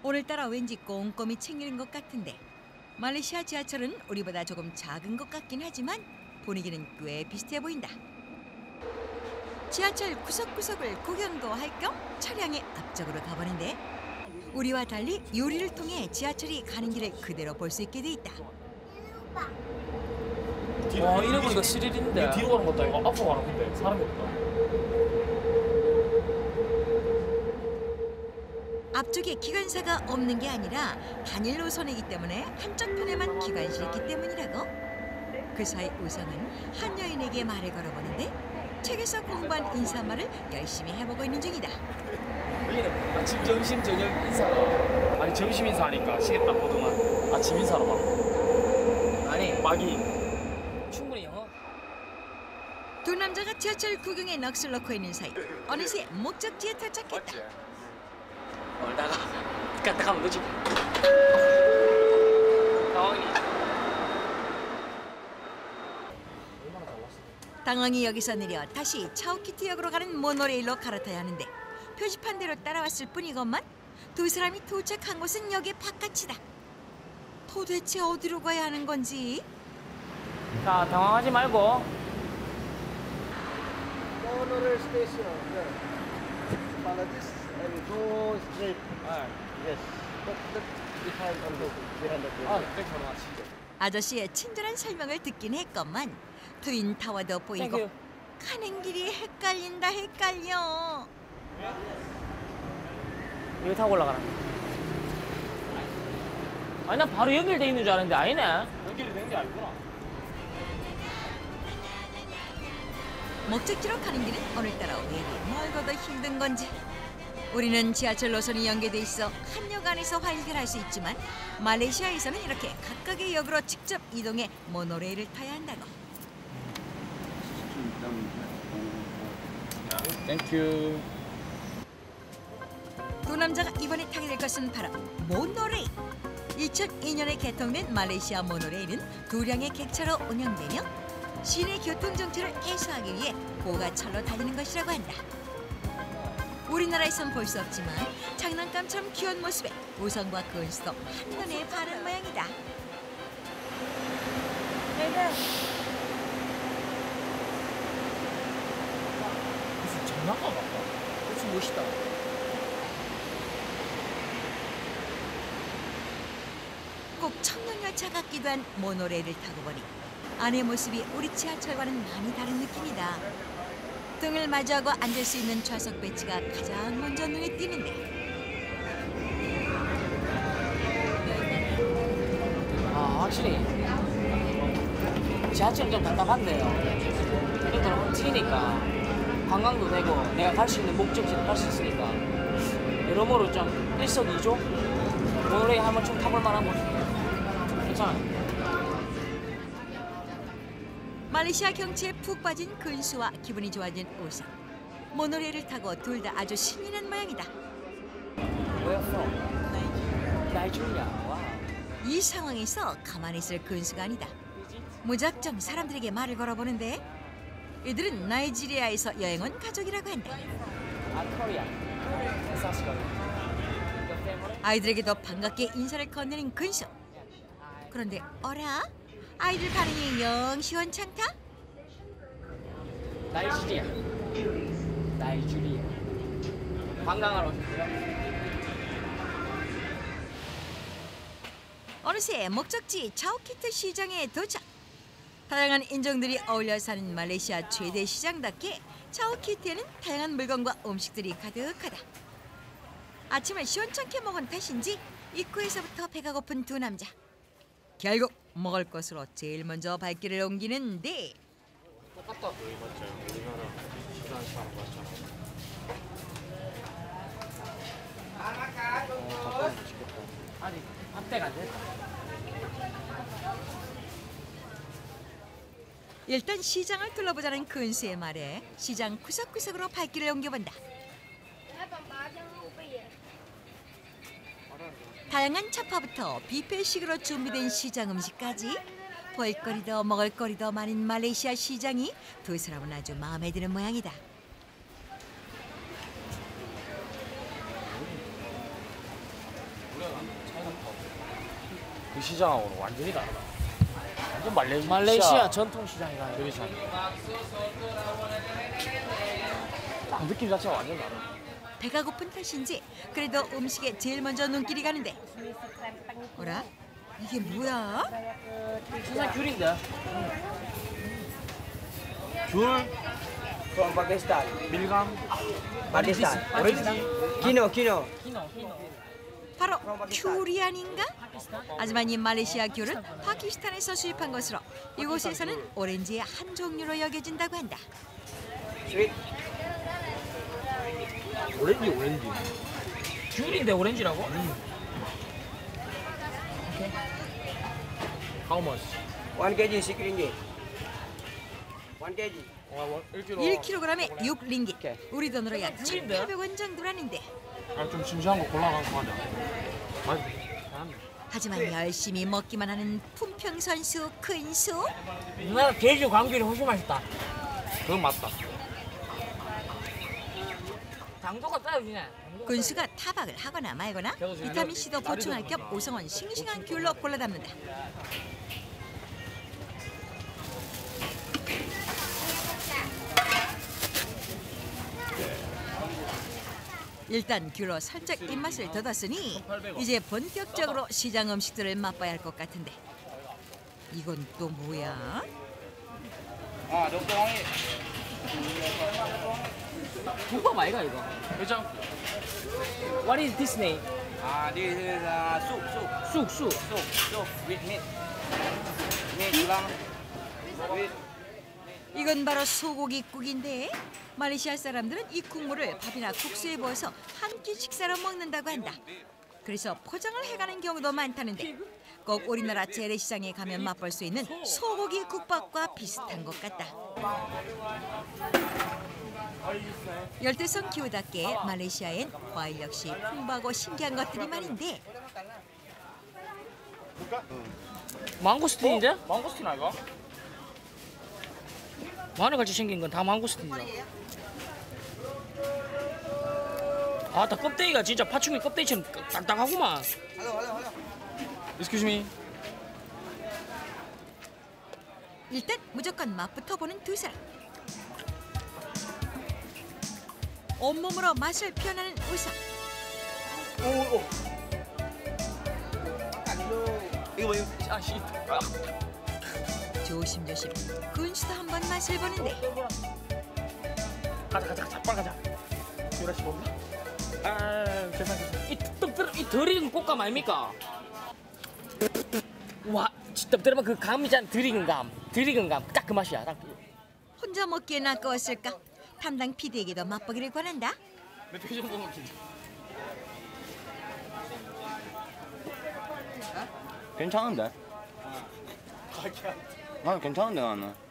오늘따라 왠지 꼼꼼히 챙기는 것 같은데 말레이시아 지하철은 우리보다 조금 작은 것 같긴 하지만 분위기는 꽤 비슷해 보인다. 지하철 구석구석을 구경도 할 겸 차량의 앞쪽으로 가보는데 우리와 달리 유리를 통해 지하철이 가는 길을 그대로 볼 수 있게 돼 있다. 와, 이래 보니까 스릴인데. 뒤로 가는 것도 아니고 앞으로 가는 건데 사람이 없다. 앞쪽에 기관사가 없는 게 아니라 단일 노선이기 때문에 한쪽 편에만 기관실이 있기 때문이라고. 그 사이 우성은 한 여인에게 말을 걸어보는데 책에서 공부한 인사말을 열심히 해보고 있는 중이다. 여기는 아침, 점심, 저녁 인사가 아니 점심 인사하니까 시계 딱 보더만 아침 인사로 막 아니, 막이 충분히 영어. 두 남자가 지하철 구경에 넋을 놓고 있는 사이 어느새 목적지에 도착했다. 얼다가 갔다 가면 되지. 당황이. 당황히 여기서 내려 다시 차오키티역으로 가는 모노레일로 갈아타야 하는데 표지판 대로 따라왔을 뿐이건만 두 사람이 도착한 곳은 역의 바깥이다. 도대체 어디로 가야 하는 건지. 자, 당황하지 말고. Monorail station. There. Follow this and go straight. Yes. That behind on the behind the 아, building. 땡큐 맞지. 아저씨의 친절한 설명을 듣긴 했건만 트윈 타워도 보이고 땡큐. 가는 길이 헷갈린다 헷갈려. 이거 타고 올라가라. 아니, 난 바로 연결돼 있는 줄 알았는데 아니네. 연결이 되는 게 아니구나. 목적지로 가는 길은 오늘따라 왜 이리 멀고도 힘든 건지. 우리는 지하철 노선이 연계돼 있어 한 역 안에서 활결할 수 있지만 말레이시아에서는 이렇게 각각의 역으로 직접 이동해 모노레일을 타야 한다고. 땡큐. 두 남자가 이번에 타게 될 것은 바로 모노레일. 2002년에 개통된 말레이시아 모노레일은 두량의 객차로 운영되며 시내 교통 정체를 해소하기 위해 고가철로 달리는 것이라고 한다. 우리나라에선 볼 수 없지만 장난감처럼 귀여운 모습에 우성과 근수도 한눈에 반한 모양이다. 무슨 장난감 같다. 그렇지, 멋있다. 꼭 청년열차 같기도 한 모노레일을 타고 보니 안의 모습이 우리 지하철과는 많이 다른 느낌이다. 등을 마주하고 앉을 수 있는 좌석 배치가 가장 먼저 눈에 띄는데 아, 확실히 지하철은 좀 답답한데요. 이것도 튀니까 관광도 되고 내가 갈 수 있는 목적지를 갈 수 있으니까 여러모로 좀 일석이조 모노레일 한번 좀 타볼 만한 거 괜찮아요. 말레이시아 경치에 푹 빠진 근수와 기분이 좋아진 우성. 모노레일을 타고 둘 다 아주 신이 난 모양이다. Where from? 나이지리아. 와. 이 상황에서 가만히 있을 근수가 아니다. 무작정 사람들에게 말을 걸어보는데 이들은 나이지리아에서 여행 온 가족이라고 한다. 코리아. 아이들에게도 반갑게 인사를 건네는 근수. 그런데 어라? 아이들 반응이 영 시원찮다? 나이지리아. 나이지리아. 관광하러 오셨어요? 어느새 목적지 차오키트 시장에 도착. 다양한 인종들이 어울려 사는 말레이시아 최대 시장답게 차오키트에는 다양한 물건과 음식들이 가득하다. 아침을 시원찮게 먹은 탓인지 입구에서부터 배가 고픈 두 남자. 결국 먹을 것으로 제일 먼저 발길을 옮기는데 똑같다. 여기 맞죠? 우리나라 시간 사람 맞잖아. 아직 합대가 안 됐다. 일단 시장을 둘러보자는 근수의 말에 시장 구석구석으로 발길을 옮겨본다. 다양한 차파부터 뷔페식으로 준비된 시장 음식까지 볼거리도 먹을거리도 많은 말레이시아 시장이 두 사람은 아주 마음에 드는 모양이다. 우리가 그 시장하고는 완전히 다르다. 완전 말레이시아 전통 시장이다. 그렇지. 딱 느낌 자체가 완전 다르다. 배가 고픈 탓인지 그래도 음식에 제일 먼저 눈길이 가는데. 어라? 이게 뭐야? 세상 귤인데. 귤, From Pakistan. 밀감, Pakistan. 오렌지. Kino. 바로 귤이 아닌가? 하지만 이 말레이시아 귤은 파키스탄에서 수입한 것으로 이곳에서는 오렌지의 한 종류로 여겨진다고 한다. Sweet. 오렌지. 귤인데 오렌지라고? How much? 1 kg 6 ringgit. 1 kg. 1kg에 6링깃. 우리 돈으로 약 1,800원 정도라는데. 좀 심심한 거 골라가지고 하자. 맞아. 하지만 열심히 먹기만 하는 품평선수 근수. 누나 제주 광귤이 훨씬 맛있다. 그건 맞다. 당도가 따라주네. 근수가 타박을 하거나 말거나 비타민C도 보충할 겸 오성원 싱싱한 귤로 골라 담는다. 일단 귤로 살짝 입맛을 돋았으니 이제 본격적으로 시장 음식들을 맛봐야 할 것 같은데. 이건 또 뭐야? 국밥 아이가 이거? 회장. What is this name? This is soup. 쑥. Soup with meat. Meat tulang. With 이건 바로 소고기국인데 말레이시아 사람들은 이 국물을 밥이나 국수에 부어서 한 끼 식사로 먹는다고 한다. 그래서 포장을 해가는 경우도 많다는데 꼭 우리나라 재래시장에 가면 맛볼 수 있는 소고기 국밥과 비슷한 것 같다. 열대성 기후답게 말레이시아엔 과일 역시 풍부하고 신기한 것들이 많은데 망고스틴인데? 망고스틴 아이가? 마늘같이 생긴 건 다 망고스틴이다. 아, 다 껍데기가 진짜 파충류 껍데기처럼 딱딱하구만. Excuse me. 일단 무조건 맛부터 보는 두 사람. 온몸으로 맛을 표현하는 의사. 이거 뭐야? 아, 씨. 조심조심 근수도 한번 맛을 보는데 가자. 빨리 가자. 유라씨 뭔가? 아, 계산. 이 덜 익은 꽃감 아닙니까? 와, 진짜 들어봐 그 감이잖아. 덜 익은 감. 딱 그 맛이야. 딱. 혼자 먹기엔 아까웠을까? 담당 PD에게도 맛보기를 권한다. 내 표정 보면 진짜. 괜찮은데? 난 괜찮은데 나는.